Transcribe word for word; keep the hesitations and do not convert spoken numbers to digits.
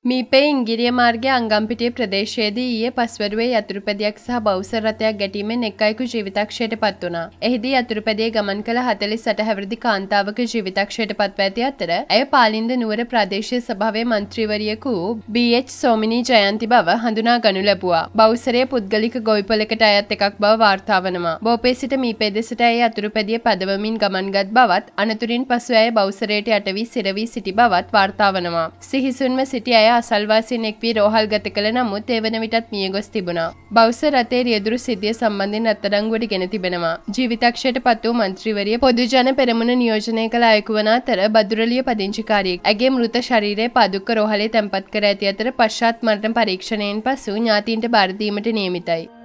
මීපේ ඉංගිරිය මාර්ගයේ අංගම්පිටිය ප්‍රදේශයේදී ඊයේ පස්වරුවේ යතුරුපැදියක් සහ බවුසර් රථයක් ගැටීමෙන් එක් අයෙකු ජීවිතක්ෂයට පත් වුණා. එහිදී යතුරුපැදියේ ගමන් කළ හතළිස් අට හැවිරිදි කාන්තාවක ජීවිතක්ෂයට පත්ව ඇති අතර ඇය පාලින්ද නුවර ප්‍රාදේශීය සභාවේ මන්ත්‍රීවරියක වූ බී එච් සෝමිනී ජයන්ති බව හඳුනා ගනු ලැබුවා. බවුසරයේ පුද්ගලික ගොවිපලකට අයත් එකක් බව වාර්තා වනවා. බෝපේ සිට මීපේ දෙසට ඇය යතුරුපැදිය පදවමින් ගමන්ගත් බවත් අනතුරින් පසු ඇය බවුසරයට යට වී සිර වී සිටි බවත් වාර්තා වනවා. සිහිසුන්ව සිටි ඇය අසල්වාසීන් එක් වී රෝහල් ගත කළ නමුත් ඒ වන විටත් මිය ගොස් තිබුණා. බවුසර් රථයේ රියදුරු සිද්ධිය සම්බන්ධයෙන් අත්අඩංගුවට ගෙන තිබෙනවා. ජීවිතක්ෂයට පත් වූ මන්ත්‍රීවරිය පොදු ජන පෙරමුණ නියෝජනය කළ අයෙකු වන අතර බදුරලිය පදිංචිකාරියෙක් ඇගේ මෘත ශරීරය පාදුක්ක රෝහලේ තැන්පත් කර ඇති අතර පශ්චාත් මරණ පරීක්ෂණයෙන් පසු ඥාතීන්ට බාර දීමට නියමිතයි.